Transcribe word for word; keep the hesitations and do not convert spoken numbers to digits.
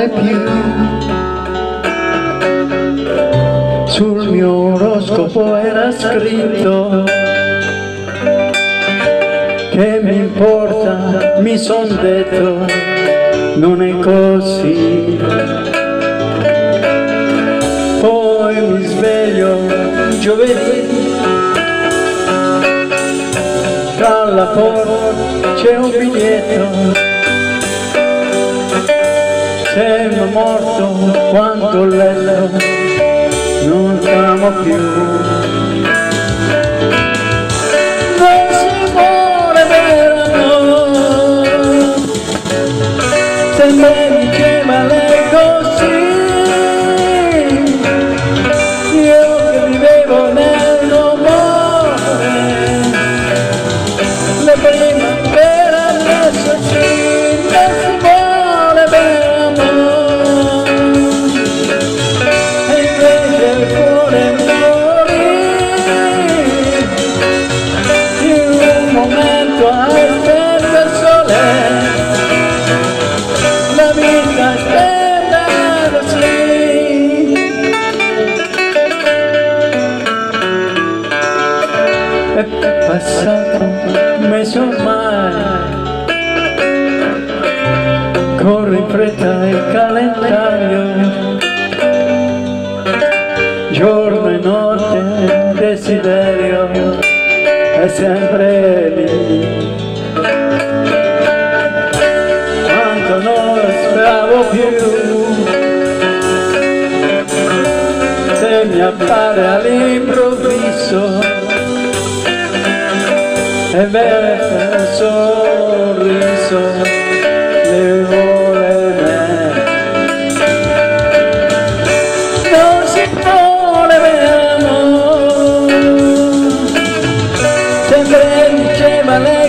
vuole più. Sul mio oroscopo era scritto che mi importa, mi son detto, non è così. Poi mi sveglio giovedì, tra la porta c'è un biglietto. Sembro morto quanto ho letto, non t'amo più. Non si muore per amore, se me diceva lei così. Io che vivevo nel rumore, la primavera adesso sì, non si muore per amore, e invece il cuore morì. In un momento aspetta il sole, la vita aspetta così. È passato un mese ormai, corre in fretta il calendario, giorno e notte desiderio è sempre lì. Quanto non speravo più, se mi appare all'improvviso e vede il sorriso, le vuole me. Non si vuole per amore, sempre diceva lei